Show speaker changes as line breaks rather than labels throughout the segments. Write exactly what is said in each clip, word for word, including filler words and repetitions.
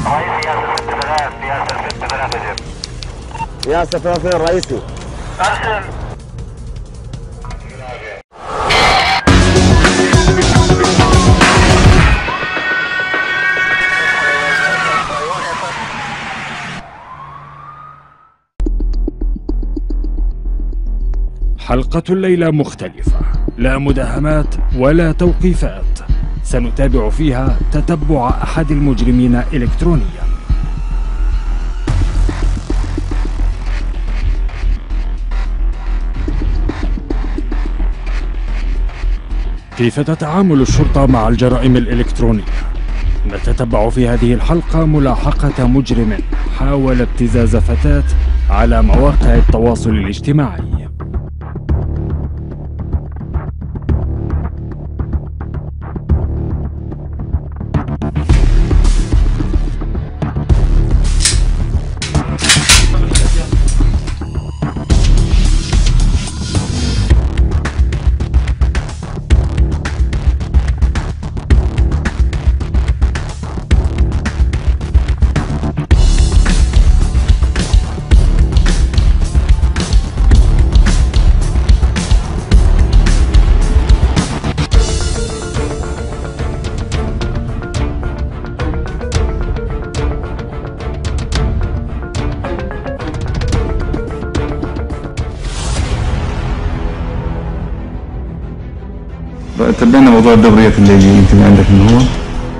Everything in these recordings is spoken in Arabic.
ياسر ثلاثة الرئيسي.
أرسل.
حلقة الليلة مختلفة، لا مداهمات ولا توقيفات، سنتابع فيها تتبع أحد المجرمين إلكترونيا. كيف تتعامل الشرطة مع الجرائم الإلكترونية؟ نتتبع في هذه الحلقة ملاحقة مجرم حاول ابتزاز فتاة على مواقع التواصل الاجتماعي.
تبعنا موضوع الدوريات الليلية يمكن عندك من هو؟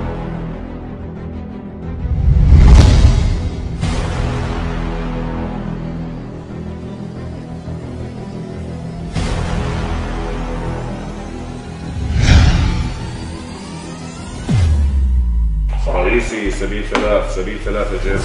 رئيسي سبيل ثلاث سبيل ثلاثة جاهز.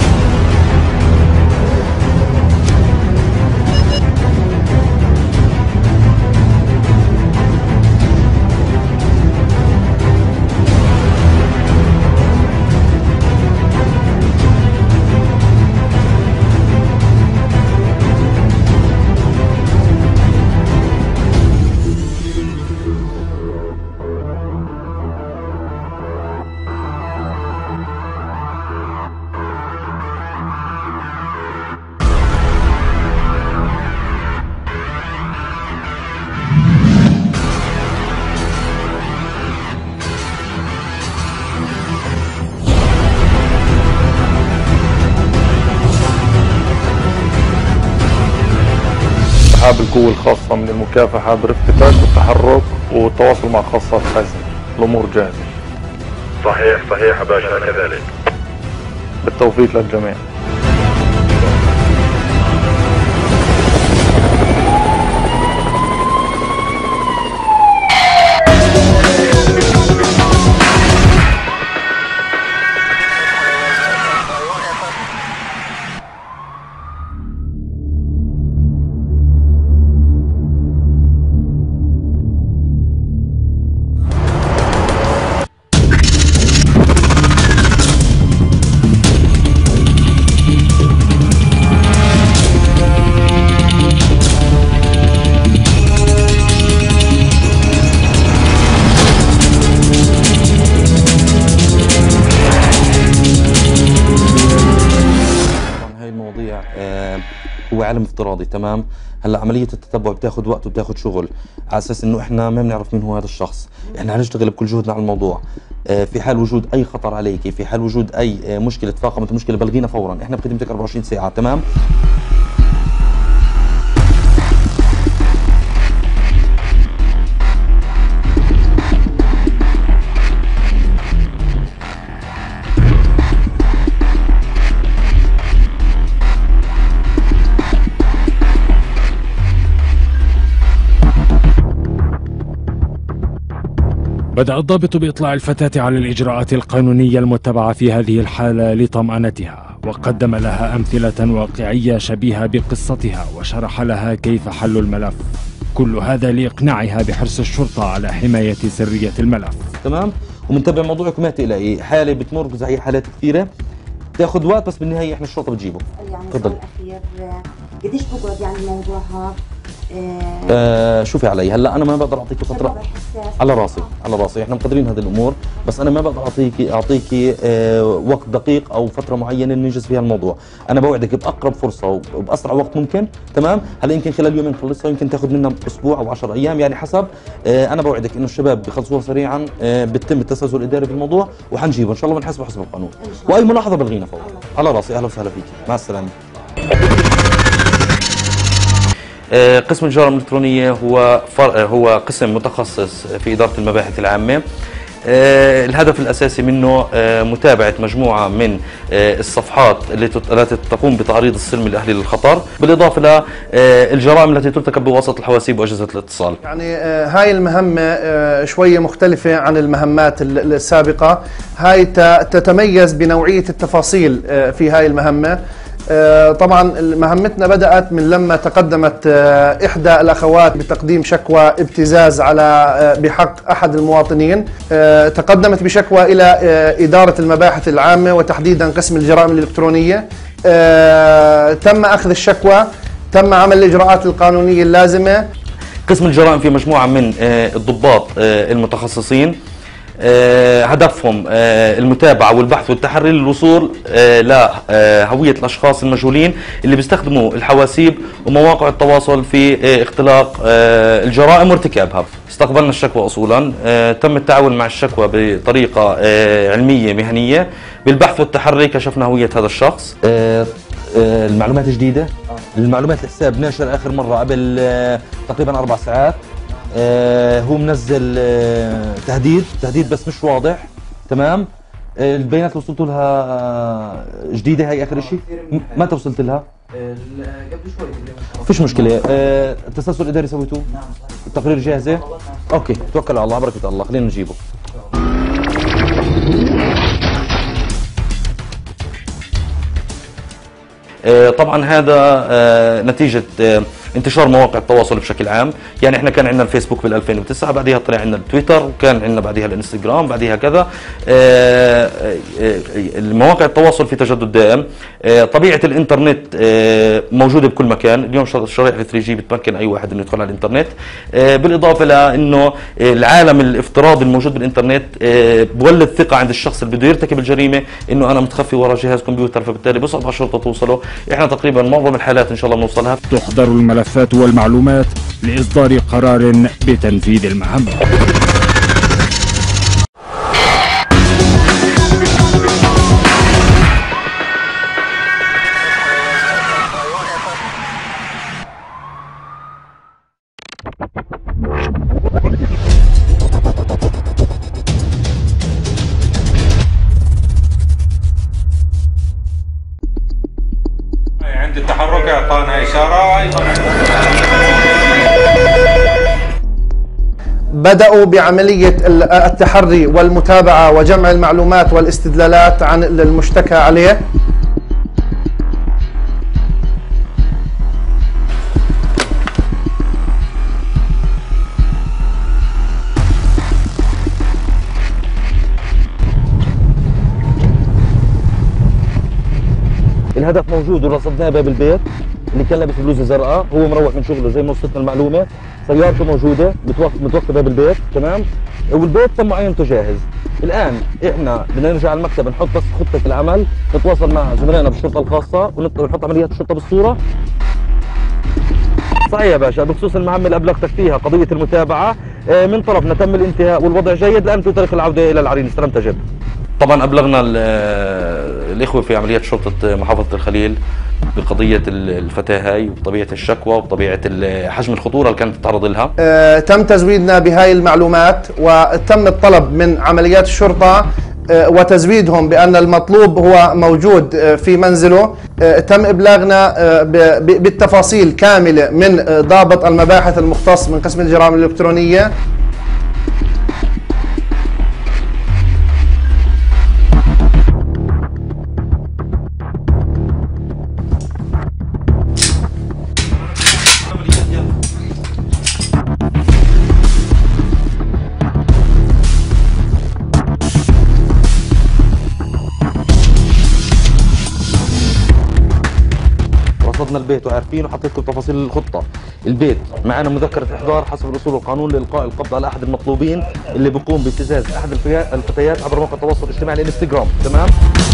أصحاب القوة الخاصة من المكافحة بالافتتاش والتحرك والتواصل مع خاصات حزم. الأمور جاهزة.
صحيح صحيح يا باشا كذلك.
بالتوفيق للجميع.
هو عالم افتراضي. تمام. هلا عمليه التتبع بتاخذ وقت وبتاخذ شغل على اساس انه احنا ما بنعرف مين هو هذا الشخص. احنا هنشتغل بكل جهدنا على الموضوع. في حال وجود اي خطر عليك، في حال وجود اي مشكله تفاقمت المشكله بلغينا فورا. احنا بخدمتك أربعة وعشرين ساعه. تمام.
بدأ الضابط بإطلاع الفتاة على الإجراءات القانونية المتبعة في هذه الحالة لطمأنتها، وقدم لها أمثلة واقعية شبيهة بقصتها، وشرح لها كيف حل الملف. كل هذا لإقناعها بحرص الشرطة على حماية سرية الملف.
تمام. ومنتبه موضوعك وما تقلقي، حالة بتمر زي حالات كثيرة بتاخذ وقت، بس بالنهاية احنا الشرطة بتجيبه.
يعني تفضل. الأخير قديش بقعد يعني الموضوع هذا؟
آه شوفي علي هلا انا ما بقدر اعطيكي فتره على راسي على راسي احنا مقدرين هذه الامور، بس انا ما بقدر اعطيكي اعطيكي آه وقت دقيق او فتره معينه ننجز فيها الموضوع. انا بوعدك باقرب فرصه وباسرع وقت ممكن. تمام. هلا يمكن خلال يومين نخلصها، يمكن تاخذ منا اسبوع او عشرة ايام يعني حسب. آه انا بوعدك انه الشباب بيخلصوها سريعا. آه بتم التسلسل الاداري في الموضوع وحنجيبه ان شاء الله بنحسبه حسب القانون. واي ملاحظه بلغينا فورا. على راسي. اهلا وسهلا فيك. مع السلامه. قسم الجرائم الإلكترونية هو هو قسم متخصص في إدارة المباحث العامة. الهدف الأساسي منه متابعة مجموعة من الصفحات التي تقوم بتعريض السلم الأهلي للخطر، بالإضافة للجرائم التي ترتكب بواسطة الحواسيب وأجهزة الاتصال.
يعني هاي المهمة شوية مختلفة عن المهمات السابقة. هاي تتميز بنوعية التفاصيل في هاي المهمة. طبعا مهمتنا بدأت من لما تقدمت إحدى الأخوات بتقديم شكوى ابتزاز على بحق أحد المواطنين. تقدمت بشكوى إلى إدارة المباحث العامة وتحديدا قسم الجرائم الإلكترونية. تم أخذ الشكوى، تم عمل الإجراءات القانونية اللازمة.
قسم الجرائم في مجموعة من الضباط المتخصصين هدفهم المتابعة والبحث والتحري للوصول لهوية الأشخاص المجهولين اللي بيستخدموا الحواسيب ومواقع التواصل في اختلاق الجرائم وارتكابها. استقبلنا الشكوى أصولا، تم التعاون مع الشكوى بطريقة علمية مهنية. بالبحث والتحري كشفنا هوية هذا الشخص. المعلومات جديدة. المعلومات الحساب ناشر آخر مرة قبل تقريبا أربع ساعات. آه هو منزل آه تهديد تهديد بس مش واضح. تمام. آه البيانات اللي وصلتوا لها آه جديده هاي اخر شيء. متى وصلت لها؟ قبل شوي. فيش مشكله. آه التسلسل الاداري سويتوه؟ نعم. التقرير جاهزه؟ اوكي توكل على الله بركه الله. خلينا نجيبه. آه طبعا هذا آه نتيجه آه انتشار مواقع التواصل بشكل عام. يعني احنا كان عندنا الفيسبوك بال ألفين وتسعة، بعدها طلع عندنا التويتر، وكان عندنا بعدها الانستغرام، بعدها كذا. مواقع التواصل في تجدد دائم. طبيعه الانترنت موجوده بكل مكان. اليوم شرائح ثري جي بتمكن اي واحد انه يدخل على الانترنت. بالاضافه لانه العالم الافتراضي الموجود بالانترنت بولد ثقه عند الشخص اللي بده يرتكب الجريمه انه انا متخفي ورا جهاز كمبيوتر، فبالتالي بصعب على الشرطه توصله. احنا تقريبا معظم الحالات ان شاء الله بنوصلها.
تحضر الملفات والمعلومات لإصدار قرار بتنفيذ المهمة.
عند التحرك اعطانا اشاره.
بدأوا بعملية التحري والمتابعة وجمع المعلومات والاستدلالات عن المشتكى عليه.
الهدف موجود ورصدناه باب البيت. اللي كان لابس بلوزه زرقاء هو مروح من شغله زي ما وصلتنا المعلومه. سيارته موجوده متوقفه باب البيت. تمام. والبيت تم معاينته جاهز. الان احنا بدنا نرجع على المكتب نحط بس خطه العمل، نتواصل مع زملائنا بالشرطه الخاصه ونحط عمليات الشرطه بالصوره. صحيح يا باشا. بخصوص المهمه اللي ابلغتك فيها قضيه المتابعه، من طرفنا تم الانتهاء والوضع جيد. الان في طريق العوده الى العرين. استلمت جد. طبعا ابلغنا الاخوه في عمليات شرطه محافظه الخليل بقضيه الفتاه هاي وبطبيعه الشكوى وبطبيعه حجم الخطوره اللي كانت تتعرض لها.
أه تم تزويدنا بهاي المعلومات وتم الطلب من عمليات الشرطه أه وتزويدهم بان المطلوب هو موجود أه في منزله. أه تم ابلاغنا أه بالتفاصيل كامله من أه ضابط المباحث المختص من قسم الجرائم الالكترونيه.
حضرنا البيت وعارفين وحطيت لكم تفاصيل الخطه. البيت معنا مذكره احضار حسب الاصول والقانون لالقاء القبض على احد المطلوبين اللي بيقوم بابتزاز احد الفتيات عبر موقع التواصل الاجتماعي الانستغرام. تمام.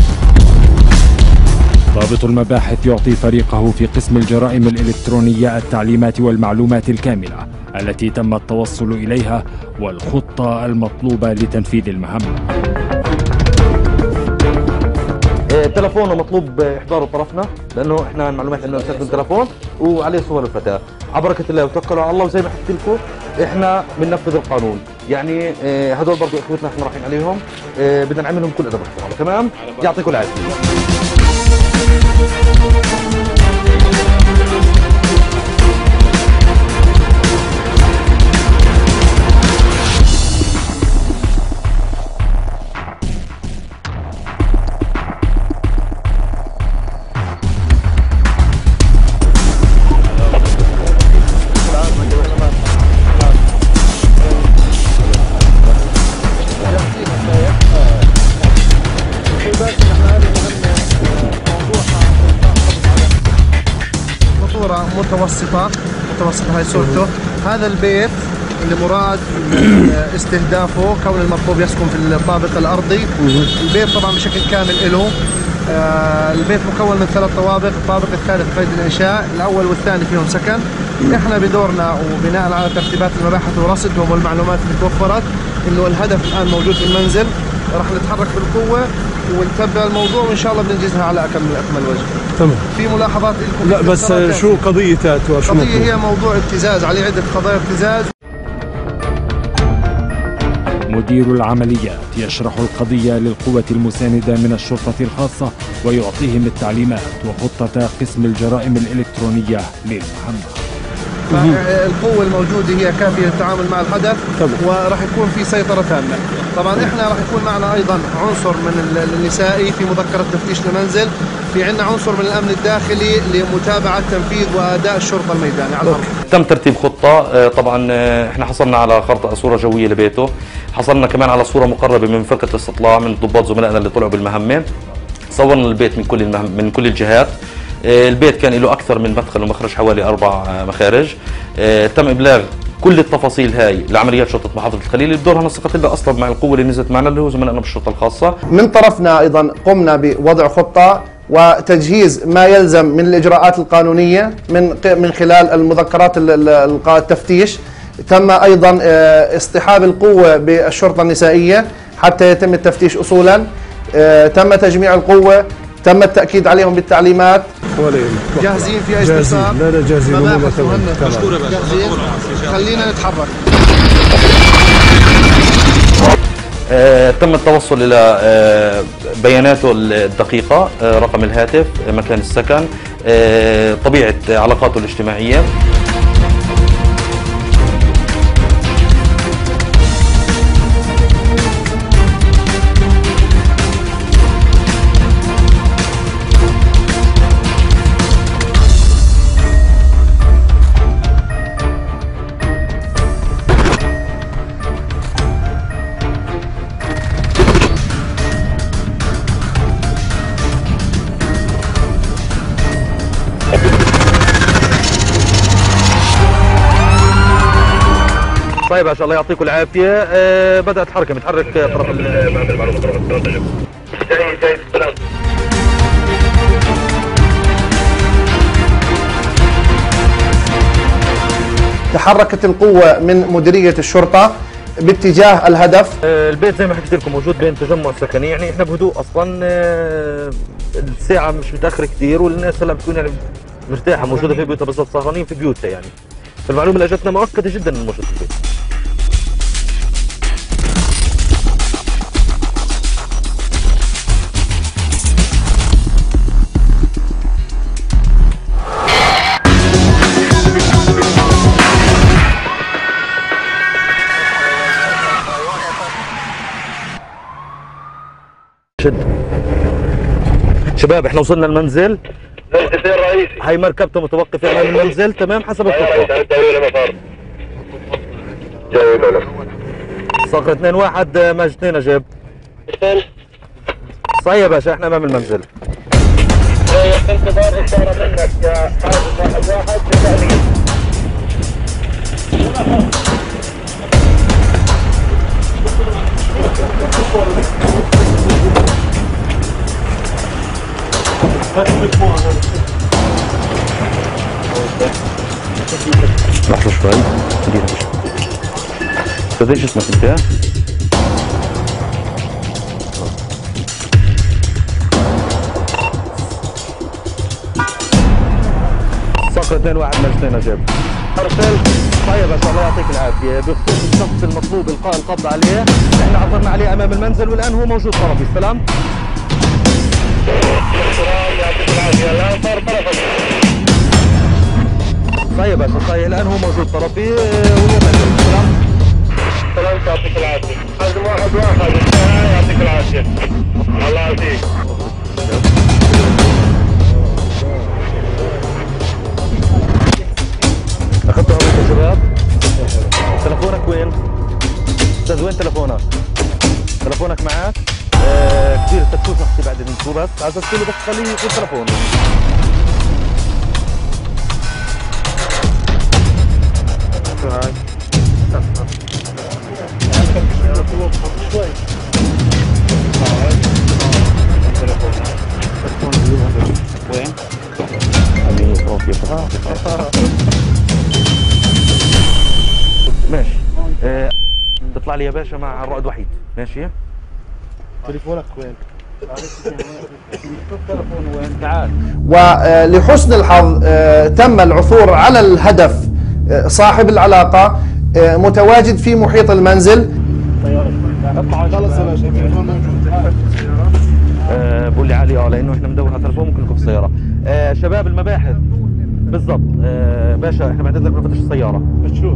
ضابط المباحث يعطي فريقه في قسم الجرائم الإلكترونية التعليمات والمعلومات الكاملة التي تم التوصل إليها والخطة المطلوبة لتنفيذ المهمة.
تلفونه مطلوب احضاره طرفنا لانه احنا المعلومات انه نستخدم تلفون وعليه صور الفتاه. على بركه الله وتوكلوا على الله، وزي ما حكيت لكم احنا بننفذ القانون. يعني اه هدول برضه اخوتنا احنا رايحين عليهم، اه بدنا نعملهم كل ادب واحترام. تمام. يعطيكم العافيه.
متوسطة متوسطة هاي صورته. هذا البيت اللي مراد استهدافه كون المطلوب يسكن في الطابق الأرضي. البيت طبعا بشكل كامل له. آه البيت مكون من ثلاث طوابق، الطابق الثالث قيد الإنشاء، الأول والثاني فيهم سكن. احنا بدورنا وبناء على ترتيبات المباحث ورصدهم والمعلومات اللي توفرت انه الهدف الآن موجود في المنزل، راح نتحرك بالقوة ونتبع الموضوع وان شاء الله بننجزها على اكمل اكمل وجه.
تمام.
في ملاحظات لكم؟
لا بس شو قضيتها؟
قضية هي موضوع ابتزاز، عليه عدة قضايا ابتزاز.
مدير العمليات يشرح القضية للقوة المساندة من الشرطة الخاصة ويعطيهم التعليمات وخطة قسم الجرائم الإلكترونية للمهمة.
فالقوة الموجودة هي كافية للتعامل مع الحدث وراح يكون في سيطرة تامة. طبعا احنا راح يكون معنا ايضا عنصر من النسائي في مذكرة تفتيش المنزل، في عندنا عنصر من الامن الداخلي لمتابعة تنفيذ واداء الشرطة الميداني على الارض.
تم ترتيب خطة. طبعا احنا حصلنا على خرطة صورة جوية لبيته، حصلنا كمان على صورة مقربة من فرقة الاستطلاع من ضباط زملائنا اللي طلعوا بالمهمة. صورنا البيت من كل المهم من كل الجهات. البيت كان له أكثر من مدخل ومخرج، حوالي أربع مخارج. تم إبلاغ كل التفاصيل هاي لعمليات شرطة محافظة الخليل اللي بدورها نسقت لها أصلا مع القوة اللي نزلت معنا اللي هو زملائنا بالشرطة الخاصة.
من طرفنا أيضا قمنا بوضع خطة وتجهيز ما يلزم من الإجراءات القانونية من من خلال المذكرات التفتيش. تم أيضا اصطحاب القوة بالشرطة النسائية حتى يتم التفتيش أصولا. تم تجميع القوة، تم التأكيد عليهم بالتعليمات. جاهزين في أي استفسار؟
لا لا جاهزين.
مشكورة جاهزين. خلينا نتحرك.
آه، تم التوصل إلى آه، بياناته الدقيقة، آه، رقم الهاتف، آه، مكان السكن، آه، طبيعة علاقاته الاجتماعية. طيب ان شاء الله يعطيكم العافيه. أه بدات حركه متحرك طرف
تحركت القوة من مديرية الشرطة باتجاه الهدف.
أه البيت زي ما حكيت لكم موجود بين تجمع سكني، يعني احنا بهدوء اصلا. أه الساعه مش متاخره كثير والناس هلا بتكون يعني مرتاحه موجوده في بيوتها، بالضبط سهرانين في بيوتها. يعني فالمعلومه اللي اجتنا مؤكده جدا انه موجود في البيت. شباب احنا وصلنا المنزل. هاي مركبته متوقفة امام المنزل. تمام حسب الخطة. صقر اثنين واحد ماج اثنين اجاب. صحيح يا باشا احنا امام المنزل.
في انتظار اشاره منك يا حارس واحد واحد بالتأمين.
لحظة شوي دقيقة شوي ايش اسمك انت؟ صقر اثنين واحد مجلسين اجاب ارسل. طيب بس الله يعطيك العافية. بخصوص الشخص المطلوب القاء القبض عليه، احنا عثرنا عليه امام المنزل والان هو موجود طرفي. السلام.
يعطيك العافية. الان صار طرفك.
طيب بس طيب الان هو موجود طرفي وهو منزل. السلام.
سلام يعطيك العافية. حزم واحد واحد انتهى. يعطيك العافية. الله يعافيك.
اخذتوا عروض يا شباب؟ تلفونك وين؟ استاذ وين تلفونك؟ تلفونك معك؟ آه كثير فتشوا شخصي بعد انتوا بس على اساس كله بس خليه يكون تلفونه.
وين؟
ماشي. آه، تطلع لي يا باشا مع الرائد وحيد. ماشي.
تليفونك وين؟
تلفونه وين؟ تعال.
ولحسن الحظ آه، تم العثور على الهدف آه، صاحب العلاقة آه، متواجد في محيط المنزل.
خلص يا باشا التليفون موجود.
أه بقول لي علي اه لانه احنا بندور على التليفون ممكن يكون في السياره. أه شباب المباحث بالضبط. أه باشا احنا بعد اذنك بنفتش السياره.
فتشوه.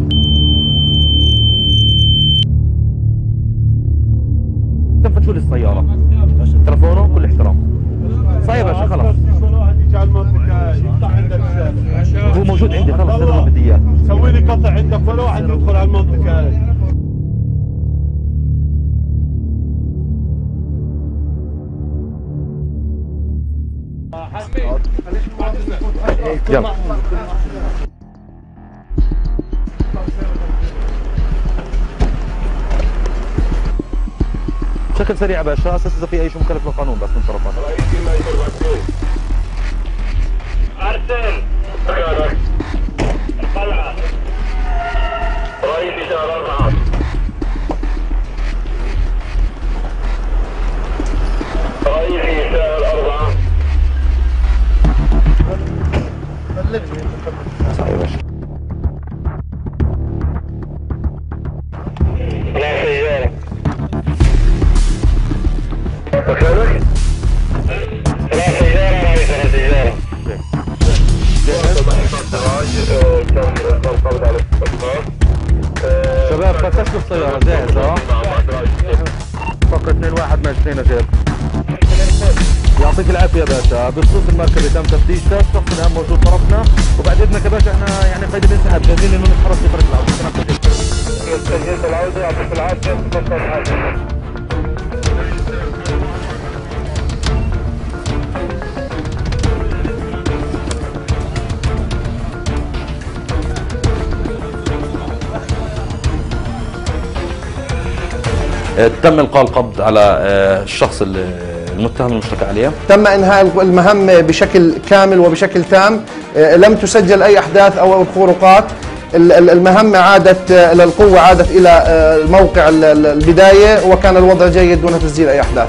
تفتشوا لي السياره. تليفونه كل احترام. صاير باشا خلاص. هو موجود عندي خلص هذا اللي بدي اياه.
سوي لي قطع عندك ولا واحد يدخل على المنطقه هاي.
يلا. بشكل سريع يا باشا اساس اذا في اي شيء مخالف للقانون بس من طرفنا.
ارسل القلعه. رئيس اداره اربعه. رئيس اداره اربعه.
صحيح يا باشا.
لا سيارة. مكانك؟ لا سيارة رئيس لا سيارة.
شباب فتشوا السيارة جاهز اه؟ فقط اثنين واحد ماجدين اجاب. يعطيك العافية يا باشا. بخصوص المركبة تم تفتيشها، الشخص الان موجود طرفنا وبعد اذنك يا باشا احنا يعني قيد الانسحاب جاهزين انه نتحرك في طريق العودة.
سجلت العودة. يعطيك العافية. تفضل حاجة.
تم القاء القبض على الشخص المتهم المشتكى عليه.
تم انهاء المهمة بشكل كامل وبشكل تام. لم تسجل اي احداث او خروقات. المهمة عادت للقوة، عادت الى موقع البداية وكان الوضع جيد دون تسجيل اي احداث.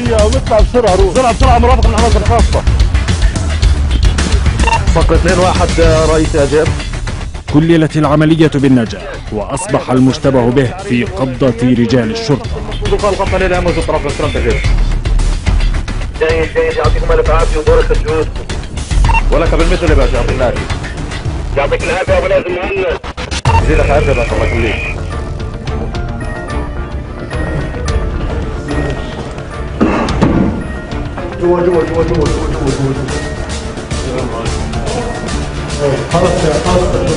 ونطلع بسرعه روح بسرعه بسرعه مرافق من العناصر الخاصه.
صفقة اثنين واحد رئيس اجر.
كللت العملية بالنجاح وأصبح المشتبه به في قبضة رجال الشرطة.
الخط عليه الامن والطرف الكرم تغيير.
جيد جيد يعطيكم الف عافيه وبارك جهودكم.
ولك بالمثل يا باشا يعطيك العافيه.
يعطيك العافيه ابو لازم مهند.
يزيدك عافيه يا باشا الله يخليك.
جوا جوا جوا جوا جوا جوا جوا خلص خلص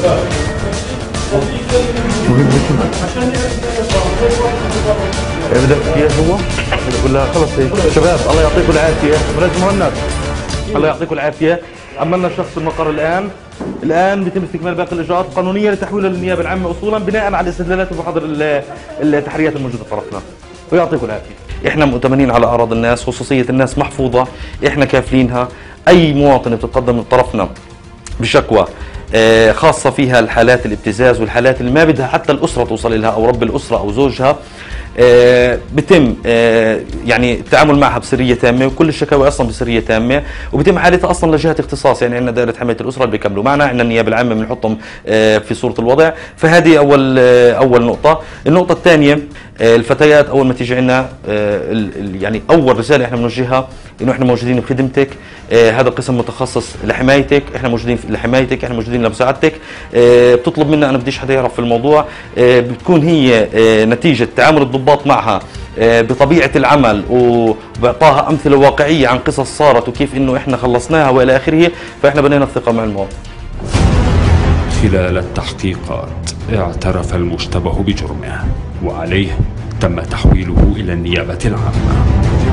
بدك فيها جوا؟ بقول لها خلص هيك شباب الله يعطيكم العافيه، ولازم مهند الله يعطيكم العافيه، عملنا الشخص في المقر الان، الان بيتم استكمال باقي الاجراءات القانونيه لتحويله للنيابه العامه اصولا بناء على الاستدلالات ومحاضر التحريات الموجوده في طرفنا. ويعطيكم العافيه. احنا مؤتمنين على اعراض الناس، خصوصيه الناس محفوظه، احنا كافلينها، اي مواطن بتتقدم من طرفنا بشكوى خاصة فيها الحالات الابتزاز والحالات اللي ما بدها حتى الأسرة توصل لها أو رب الأسرة أو زوجها، بتم يعني التعامل معها بسرية تامة، وكل الشكاوى أصلا بسرية تامة، وبتم حالتها أصلا لجهة اختصاص. يعني عندنا دائرة حماية الأسرة اللي بيكملوا معنا، عندنا النيابة العامة بنحطهم في صورة الوضع. فهذه أول أول نقطة. النقطة الثانية الفتيات أول ما تيجي عندنا يعني أول رسالة إحنا بنوجهها إنه إحنا موجودين بخدمتك، هذا قسم متخصص لحمايتك، إحنا موجودين لحمايتك، إحنا موجودين لمساعدتك. بتطلب منا، أنا بديش حدا يعرف في الموضوع، بتكون هي نتيجة تعامل الضباط معها بطبيعة العمل وبإعطاها أمثلة واقعية عن قصص صارت وكيف إنه إحنا خلصناها وإلى آخره، فإحنا بنينا الثقة مع المواطن.
خلال التحقيقات اعترف المشتبه بجرمه وعليه تم تحويله إلى النيابة العامة.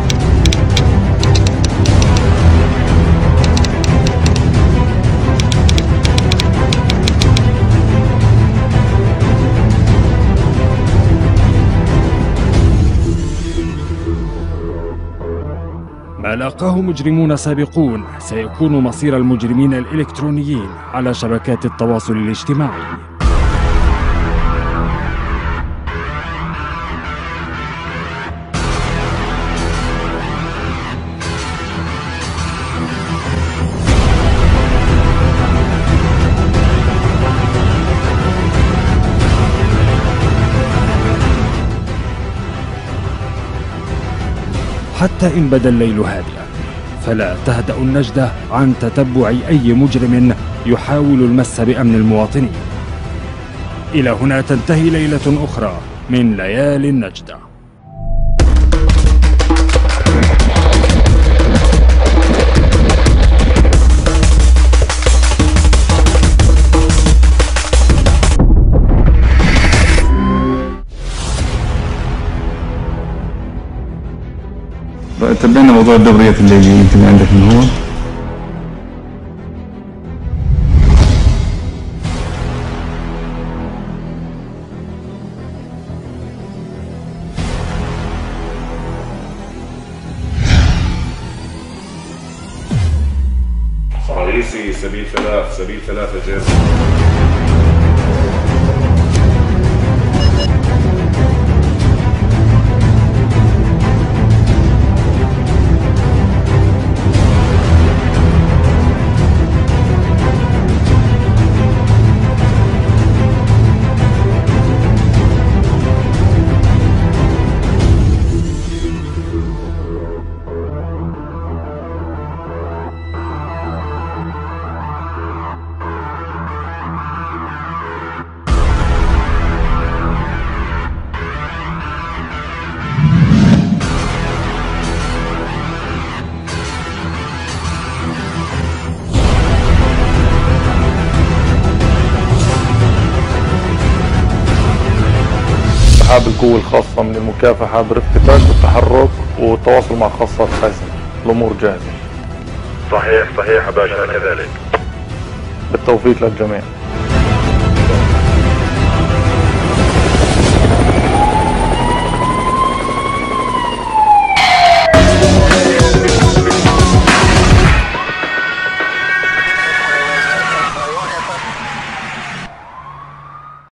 ما لاقاه مجرمون سابقون سيكون مصير المجرمين الإلكترونيين على شبكات التواصل الاجتماعي. حتى إن بدا الليل هادئا فلا تهدأ النجدة عن تتبع أي مجرم يحاول المس بأمن المواطنين. إلى هنا تنتهي ليلة أخرى من ليالي النجدة.
تبعنا موضوع الدوريات اللي يمكن عندك من هون.
رئيسي سبيل ثلاث سبيل ثلاثة جيم.
أصحاب القوة الخاصة من المكافحة بالافتكاك والتحرك والتواصل مع خاصات حازم. الأمور جاهزة.
صحيح صحيح يا باشا كذلك.
بالتوفيق للجميع.